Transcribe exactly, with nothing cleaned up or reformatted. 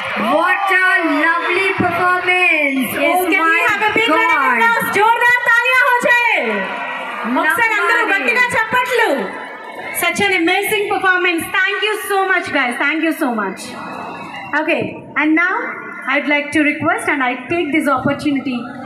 What a lovely performance. Yes, oh can my we have a big God. round of applause? जोरदार तालियां हो जाए. ఒకసారి అందరూ గట్టిగా చప్పట్లు. Such an amazing performance. Thank you so much, guys. Thank you so much. Okay, and now I'd like to request and I take this opportunity